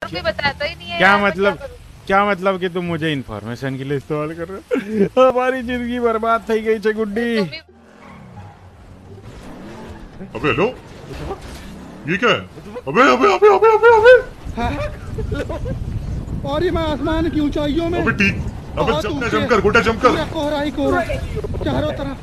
कोई बताता ही नहीं है। क्या मतलब कि तुम मुझे इन्फॉर्मेशन के लिए इस्तेमाल कर रहे हो? हमारी जिंदगी बर्बाद थई गई छे गुड्डी। अबे हेलो, ये क्या है? अबे अबे अबे अबे अबे अबे और ये मैं आसमान की ऊंचाइयों में। अबे ठीक, अबे जम कर गोटा, जम कर। कोहरा ही कोहरा चारों तरफ।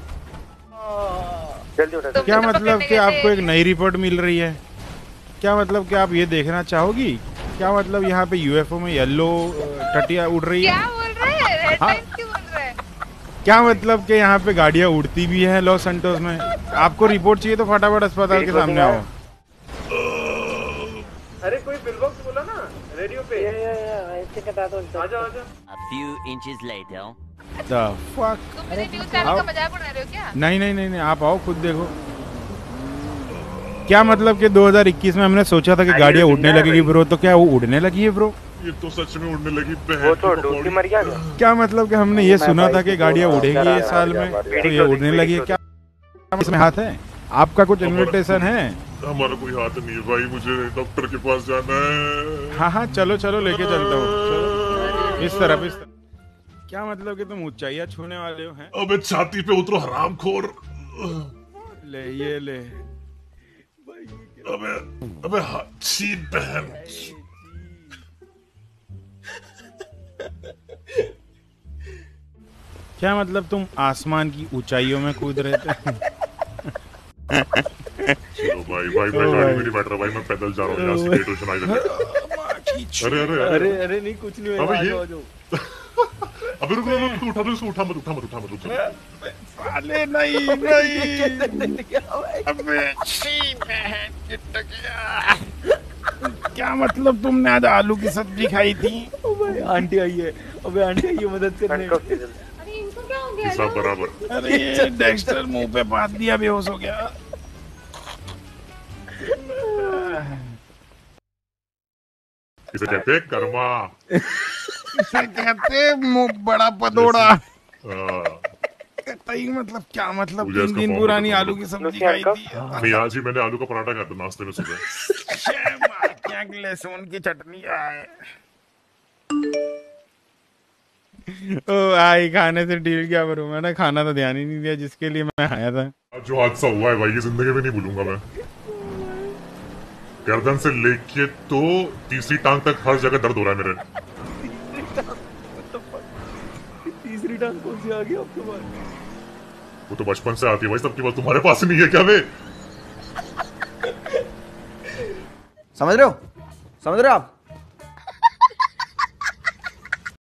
क्या मतलब कि आपको एक नई रिपोर्ट मिल रही है? क्या मतलब कि आप ये देखना चाहोगी? क्या मतलब यहाँ पे यूएफओ में येलो टटिया उड़ रही है? क्या बोल रहे हैं? हाँ? क्यों बोल रहे हैं? क्या मतलब कि यहाँ पे गाड़ियाँ उड़ती भी हैं लॉस सैंटोस में? आपको रिपोर्ट चाहिए तो फटाफट अस्पताल के सामने आओ। अरे कोई बिलबॉक्स बोला ना रेडियो पे। ऐसे कटा दो। आजा आजा। A few inches later. The fuck? तुम मेरे न्यूज़ चैनल का मजाक उड़ा रहे हो क्या? नहीं, आप आओ खुद देखो। क्या मतलब कि 2021 में हमने सोचा था कि गाड़ियाँ उड़ने लगेगी ब्रो, तो क्या वो उड़ने लगी है ब्रो? ये तो सच में उड़ने लगी। वो तो डूबी मर गया। क्या मतलब कि हमने ये सुना था कि गाड़ियाँ उड़ेगी इस साल में, तो ये उड़ने लगी है? क्या इसमें हाथ है? आपका कुछ इन्विटेशन है? हमारा कोई हाथ नहीं है भाई, मुझे डॉक्टर के पास जाना है। हाँ चलो लेके चलता हूँ। इस तरफ। क्या मतलब कि तुम ऊंचाइयाँ छूने वाले हो हैं? अबे छाती पे उतरो हरामखोर। ले। अबे छी बहन। क्या मतलब तुम आसमान की ऊंचाइयों में कूद रहे थे? चलो भाई मैं गाड़ी में नहीं बैठ रहा भाई, मैं पैदल जा रहा हूँ यहाँ से स्टेशन आई लगे। अरे नहीं कुछ नहीं अबे हुआ। ये अबे रुक उठा मत। साले नहीं। अबे छी बहन की टकिया। क्या मतलब तुमने आज आलू की सब्जी खाई थी? आंटी आई है। अबे आंटी आई है मदद करने। अरे इनको क्या हो गया? सब बराबर। अरे डेक्स्टर मुंह पे बांध दिया, बेहोश हो गया। इसे कहते कर्मा। इसे कहते मुंह बड़ा पदोड़ा। मतलब क्या मतलब 3 दिन पुरानी आलू की सब्जी खाई थी? नहीं आज ही मैंने आलू का पराठा खाया था नाश्ते में सुबह। क्या लहसुन की चटनी है। ओ आई खाने से डील क्या करूं? मैंने खाना तो ध्यान ही नहीं दिया जिसके लिए मैं आया था। जो हादसा हुआ है भाई ये जिंदगी में नहीं भूलूंगा मैं। गर्दन से लेके तो तीसरी टांग तक हर जगह दर्द हो रहा है मेरे। तीसरी टांग कौन सी आ गई आपके पास? वो तो बचपन से आती है भाई, सबकी बात तुम्हारे पास नहीं है क्या बे? समझ रहे हो आप?